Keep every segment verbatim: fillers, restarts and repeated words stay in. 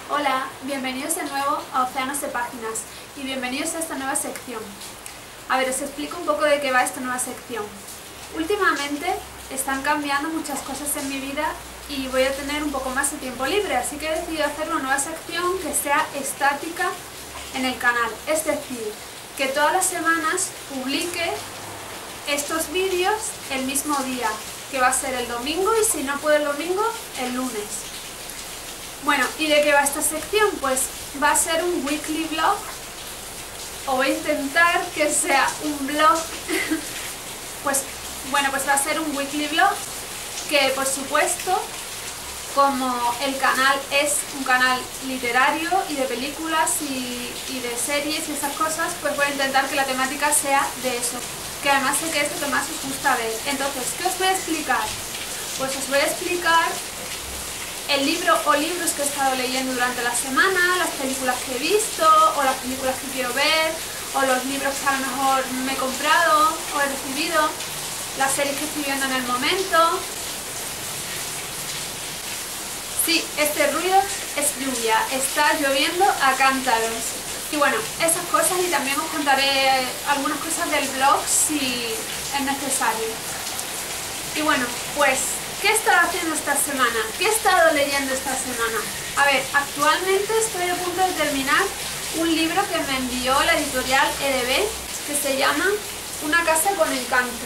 Hola, bienvenidos de nuevo a Océanos de Páginas y bienvenidos a esta nueva sección. A ver, os explico un poco de qué va esta nueva sección. Últimamente están cambiando muchas cosas en mi vida y voy a tener un poco más de tiempo libre, así que he decidido hacer una nueva sección que sea estática en el canal. Es decir, que todas las semanas publique estos vídeos el mismo día, que va a ser el domingo y si no puedo el domingo, el lunes. Bueno, ¿y de qué va esta sección? Pues va a ser un weekly vlog, o voy a intentar que sea un vlog. Pues bueno, pues va a ser un weekly vlog que, por supuesto, como el canal es un canal literario y de películas y, y de series y esas cosas, pues voy a intentar que la temática sea de eso, que además sé que es lo que más os gusta ver. Entonces, ¿qué os voy a explicar? Pues os voy a explicar el libro o libros que he estado leyendo durante la semana, las películas que he visto, o las películas que quiero ver, o los libros que a lo mejor me he comprado o he recibido, las series que estoy viendo en el momento. Sí, este ruido es lluvia, está lloviendo a cántaros. Y bueno, esas cosas, y también os contaré algunas cosas del blog si es necesario. Y bueno, pues, ¿qué he estado haciendo esta semana? ¿Qué he estado leyendo esta semana? A ver, actualmente estoy a punto de terminar un libro que me envió la editorial E D B, que se llama Una casa con encanto.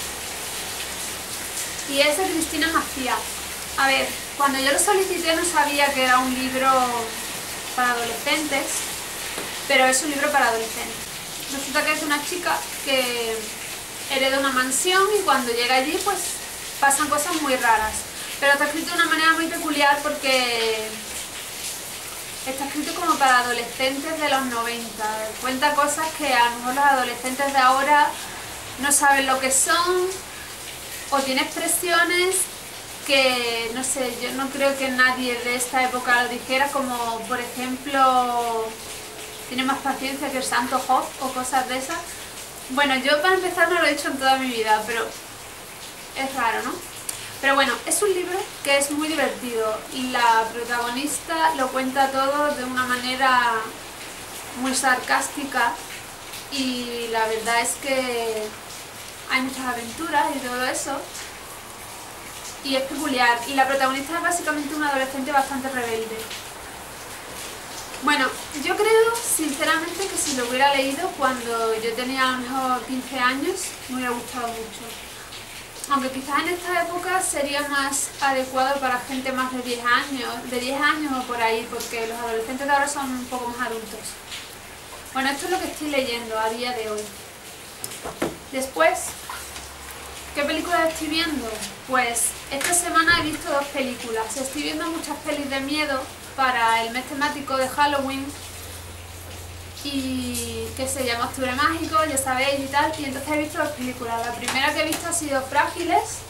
Y es de Cristina Macías. A ver, cuando yo lo solicité no sabía que era un libro para adolescentes, pero es un libro para adolescentes. Resulta que es una chica que hereda una mansión y cuando llega allí pues pasan cosas muy raras. Pero está escrito de una manera muy peculiar porque está escrito como para adolescentes de los noventa. Cuenta cosas que a lo mejor los adolescentes de ahora no saben lo que son, o tiene expresiones que, no sé, yo no creo que nadie de esta época lo dijera, como por ejemplo, tiene más paciencia que el santo Job o cosas de esas. Bueno, yo para empezar no lo he hecho en toda mi vida, pero es raro, ¿no? Pero bueno, es un libro que es muy divertido y la protagonista lo cuenta todo de una manera muy sarcástica y la verdad es que hay muchas aventuras y todo eso. Y es peculiar, y la protagonista es básicamente una adolescente bastante rebelde. Bueno, yo creo sinceramente que si lo hubiera leído cuando yo tenía a lo mejor quince años, me hubiera gustado mucho. Aunque quizás en esta época sería más adecuado para gente más de diez años, de diez años o por ahí, porque los adolescentes de ahora son un poco más adultos. Bueno, esto es lo que estoy leyendo a día de hoy. Después, ¿qué películas estoy viendo? Pues esta semana he visto dos películas. Estoy viendo muchas pelis de miedo para el mes temático de Halloween y que se llama Octubre Mágico, ya sabéis y tal, y entonces he visto dos películas. La primera que he visto ha sido Frágiles,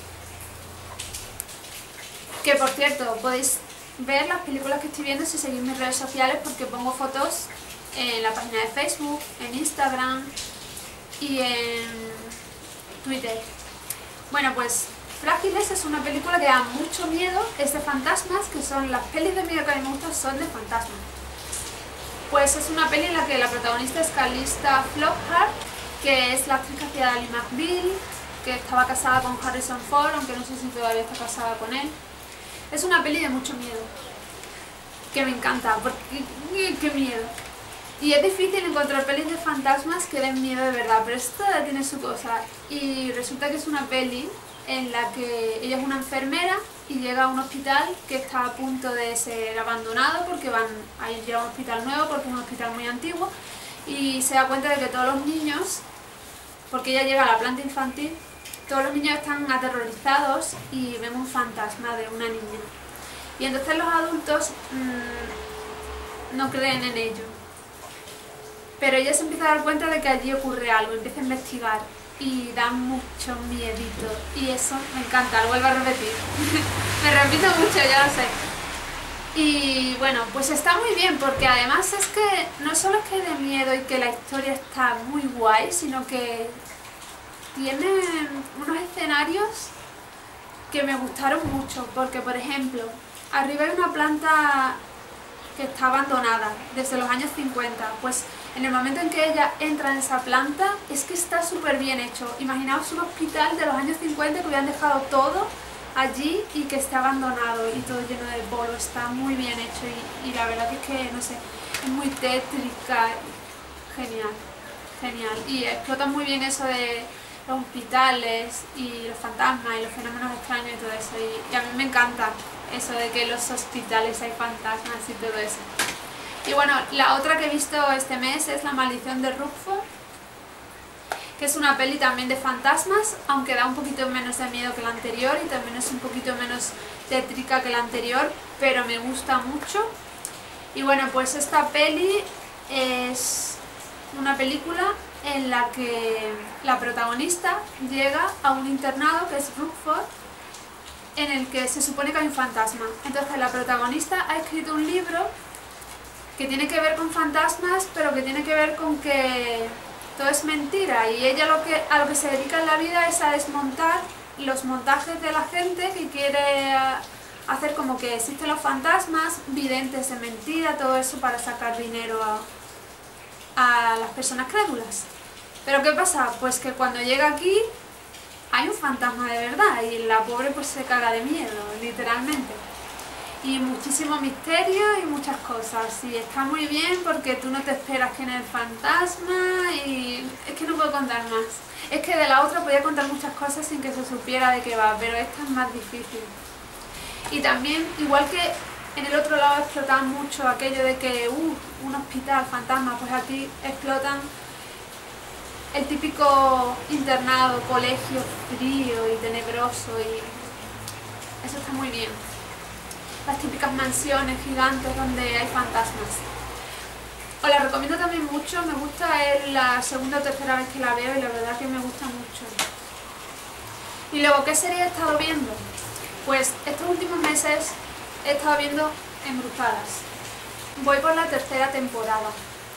que por cierto podéis ver las películas que estoy viendo si seguís mis redes sociales, porque pongo fotos en la página de Facebook, en Instagram y en Twitter. Bueno, pues Frágiles es una película que da mucho miedo, es de fantasmas, que son las pelis de miedo que a mí me gustan, son de fantasmas. Pues es una peli en la que la protagonista es Calista Flockhart, que es la actriz que hacía de Ally McBeal, que estaba casada con Harrison Ford, aunque no sé si todavía está casada con él. Es una peli de mucho miedo, que me encanta, porque qué miedo. Y es difícil encontrar pelis de fantasmas que den miedo de verdad, pero esta tiene su cosa. Y resulta que es una peli en la que ella es una enfermera y llega a un hospital que está a punto de ser abandonado porque van a ir a un hospital nuevo, porque es un hospital muy antiguo, y se da cuenta de que todos los niños, porque ella llega a la planta infantil, todos los niños están aterrorizados y ven un fantasma de una niña. Y entonces los adultos mmm, no creen en ello. Pero ella se empieza a dar cuenta de que allí ocurre algo, empieza a investigar y da mucho miedito. Y eso me encanta, lo vuelvo a repetir. Me repito mucho, ya lo sé. Y bueno, pues está muy bien, porque además es que no solo es que dé miedo y que la historia está muy guay, sino que tiene unos escenarios que me gustaron mucho, porque por ejemplo, arriba hay una planta que está abandonada desde los años cincuenta. Pues en el momento en que ella entra en esa planta, es que está súper bien hecho. Imaginaos un hospital de los años cincuenta que hubieran dejado todo allí y que esté abandonado y todo lleno de polvo. Está muy bien hecho y, y la verdad que es que, no sé, es muy tétrica. Genial, genial. Y explota muy bien eso de los hospitales y los fantasmas y los fenómenos extraños y todo eso. Y, y a mí me encanta eso de que en los hospitales hay fantasmas y todo eso. Y bueno, la otra que he visto este mes es La maldición de Rockford, que es una peli también de fantasmas, aunque da un poquito menos de miedo que la anterior y también es un poquito menos tétrica que la anterior, pero me gusta mucho. Y bueno, pues esta peli es una película en la que la protagonista llega a un internado que es Rockford, en el que se supone que hay un fantasma. Entonces la protagonista ha escrito un libro que tiene que ver con fantasmas, pero que tiene que ver con que todo es mentira, y ella lo que, a lo que se dedica en la vida es a desmontar los montajes de la gente que quiere hacer como que existen los fantasmas, videntes de mentira, todo eso para sacar dinero a, a las personas crédulas. Pero ¿qué pasa? Pues que cuando llega aquí hay un fantasma de verdad y la pobre pues se caga de miedo, literalmente. Y muchísimo misterio y muchas cosas, y está muy bien porque tú no te esperas que en el fantasma, y es que no puedo contar más. Es que de la otra podía contar muchas cosas sin que se supiera de qué va, pero esta es más difícil. Y también, igual que en el otro lado explotan mucho aquello de que uh, un hospital fantasma, pues aquí explotan el típico internado, colegio frío y tenebroso, y eso está muy bien. Las típicas mansiones gigantes donde hay fantasmas. Os la recomiendo también mucho, me gusta, es la segunda o tercera vez que la veo y la verdad que me gusta mucho. Y luego, ¿qué serie he estado viendo? Pues estos últimos meses he estado viendo Embrujadas. Voy por la tercera temporada.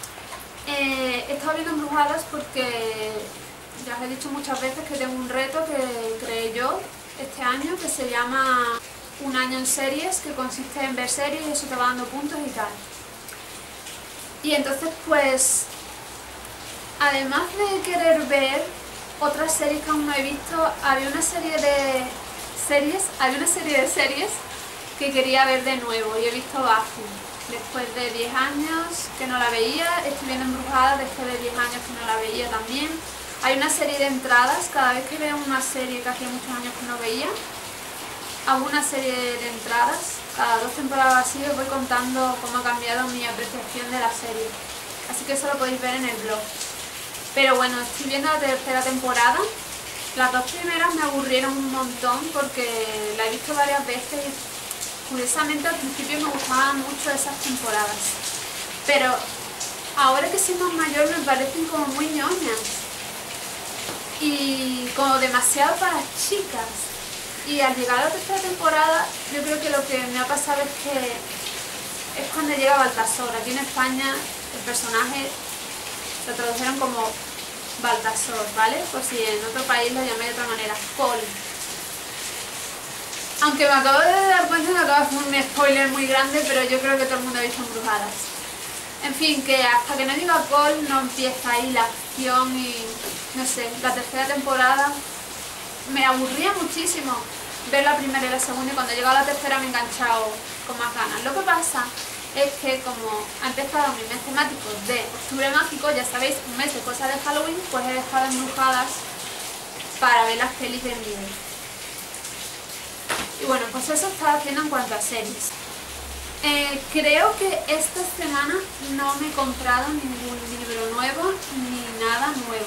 Eh, he estado viendo Embrujadas porque ya os he dicho muchas veces que tengo un reto que creé yo este año que se llama Un año en series, que consiste en ver series y eso te va dando puntos y tal. Y entonces pues, además de querer ver otras series que aún no he visto, había una serie de series, había una serie de series que quería ver de nuevo, y he visto Buffy. Después de diez años que no la veía, estoy viendo Embrujada después de diez años que no la veía también. Hay una serie de entradas, cada vez que veo una serie que hacía muchos años que no veía, hago una serie de entradas, cada dos temporadas así os voy contando cómo ha cambiado mi apreciación de la serie. Así que eso lo podéis ver en el blog. Pero bueno, estoy viendo la tercera temporada. Las dos primeras me aburrieron un montón porque la he visto varias veces y curiosamente al principio me gustaban mucho esas temporadas. Pero ahora que soy más mayor me parecen como muy ñoñas y como demasiado para chicas. Y al llegar a la tercera temporada, yo creo que lo que me ha pasado es que es cuando llega Baltasar. Aquí en España el personaje lo tradujeron como Baltasar, ¿vale? Por si en otro país lo llamé de otra manera, Cole. Aunque me acabo de dar cuenta, me acabo de hacer un spoiler muy grande, pero yo creo que todo el mundo ha visto Embrujadas. En fin, que hasta que no diga Cole no empieza ahí la acción y, no sé, la tercera temporada me aburría muchísimo ver la primera y la segunda, y cuando he llegado a la tercera me he enganchado con más ganas. Lo que pasa es que como ha empezado mi mes temático de Octubre Mágico, ya sabéis, un mes de cosas de Halloween, pues he dejado Embrujadas para ver las pelis de miedo. Y bueno, pues eso estaba haciendo en cuanto a series. Eh, creo que esta semana no me he comprado ningún libro nuevo ni nada nuevo.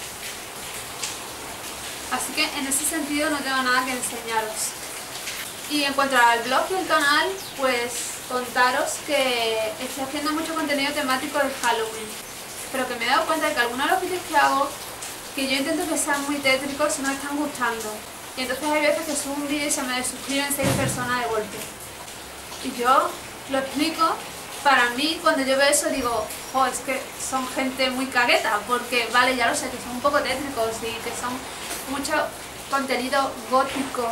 Así que en ese sentido no tengo nada que enseñaros. Y en cuanto al blog y el canal, pues contaros que estoy haciendo mucho contenido temático de Halloween. Pero que me he dado cuenta de que algunos de los vídeos que hago, que yo intento que sean muy tétricos, no me están gustando. Y entonces hay veces que subo un vídeo y se me suscriben seis personas de golpe. Y yo lo explico. Para mí, cuando yo veo eso, digo, oh, es que son gente muy cagueta, porque vale, ya lo sé, que son un poco tétricos y que son mucho contenido gótico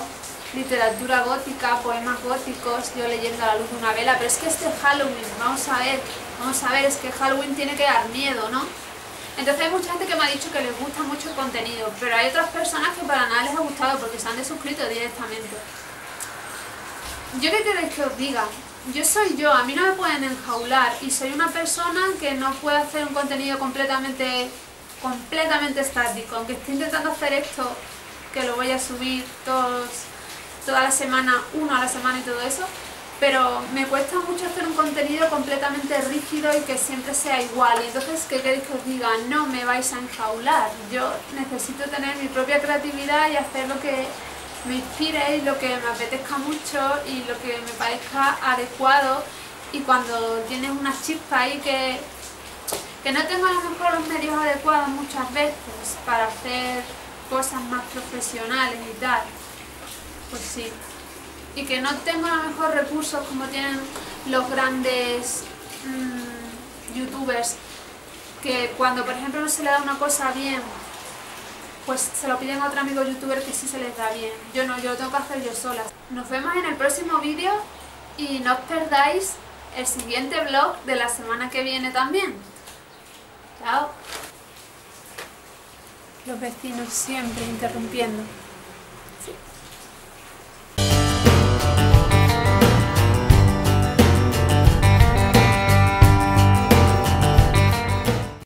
literatura gótica, poemas góticos, yo leyendo a la luz de una vela, pero es que este Halloween, vamos a ver, vamos a ver, es que Halloween tiene que dar miedo, ¿no? Entonces hay mucha gente que me ha dicho que les gusta mucho el contenido, pero hay otras personas que para nada les ha gustado porque se han desuscrito directamente. ¿Yo qué queréis que os diga? Yo soy yo, a mí no me pueden enjaular y soy una persona que no puede hacer un contenido completamente, completamente estático, aunque estoy intentando hacer esto, que lo voy a subir todos, toda la semana, uno a la semana y todo eso, pero me cuesta mucho hacer un contenido completamente rígido y que siempre sea igual. Y entonces, ¿qué queréis que os diga? No me vais a enjaular. Yo necesito tener mi propia creatividad y hacer lo que me inspire y lo que me apetezca mucho y lo que me parezca adecuado. Y cuando tienes una chispa ahí que, que no tengo a lo mejor los medios adecuados muchas veces para hacer cosas más profesionales y tal, pues sí. Y que no tengo a lo mejor recursos como tienen los grandes mmm, youtubers, que cuando por ejemplo no se le da una cosa bien, pues se lo piden a otro amigo youtuber que sí se les da bien. Yo no, yo lo tengo que hacer yo sola. Nos vemos en el próximo vídeo y no os perdáis el siguiente vlog de la semana que viene también. Chao. Los vecinos siempre interrumpiendo.